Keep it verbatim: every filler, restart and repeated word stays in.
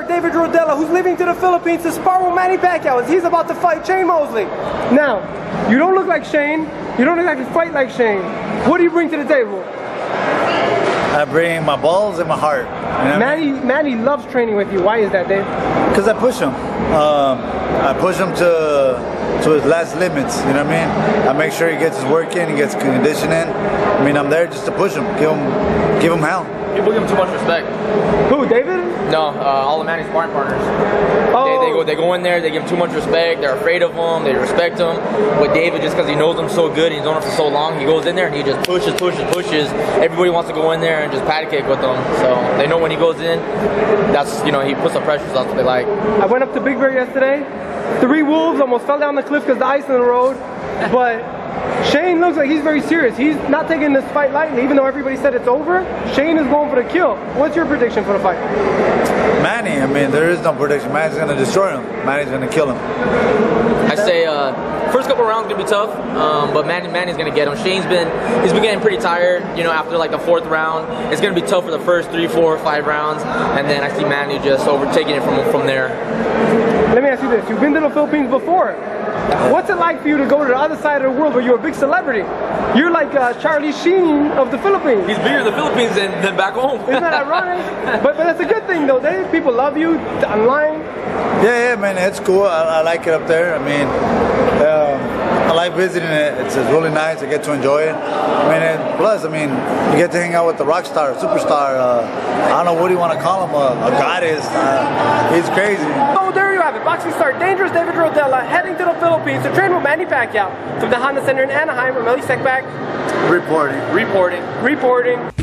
superstar David Rodela, who's leaving to the Philippines to spar with Manny Pacquiao as he's about to fight Shane Mosley. Now, you don't look like Shane. You don't exactly fight like Shane. What do you bring to the table? I bring my balls and my heart. You know Manny, Manny loves training with you. Why is that, Dave? Because I push him. Um, I push him to to his last limits. You know what I mean? I make sure he gets his work in, he gets conditioning. I mean, I'm there just to push him, give him, give him hell. People give him too much respect. Who, David? No, uh, all the Manny's sparring partners. Oh. They, they go, they go in there, they give him too much respect. They're afraid of him. They respect him. With David, just because he knows him so good, and he's known him for so long, he goes in there and he just pushes, pushes, pushes. Everybody wants to go in there and just patty cake with him. So they know when he goes in, that's, you know, he puts the pressure. So that's what they like. I went up to Big Bear yesterday. Three wolves almost fell down the cliff because the ice in the road. But Shane looks like he's very serious. He's not taking this fight lightly, even though everybody said it's over. Shane is going for the kill. What's your prediction for the fight? Manny, I mean, there is no prediction. Manny's going to destroy him. Manny's going to kill him. I say uh, first couple rounds gonna be tough, um, but Manny, Manny's gonna get him. Shane's been he's been getting pretty tired. You know, after like the fourth round, it's gonna be tough for the first three, four, five rounds, and then I see Manny just overtaking it from from there. Let me ask you this: you've been to the Philippines before. What's it like for you to go to the other side of the world where you're a big celebrity? You're like uh, Charlie Sheen of the Philippines. He's bigger in the Philippines than, than back home. Isn't that ironic? but, but that's a good thing though. They, people love you online. Yeah, yeah, man, it's cool. I, I like it up there. I mean, um, I like visiting it. It's, it's really nice. I get to enjoy it. I mean, and plus, I mean, you get to hang out with the rock star, superstar. Uh, I don't know what do you want to call him, a, a goddess. Uh, he's crazy. So there you have it. Boxing star Dangerous David Rodela heading to the Philippines to train with Manny Pacquiao from the Honda Center in Anaheim. I'm Elie Seckbach. Reporting. Reporting. Reporting.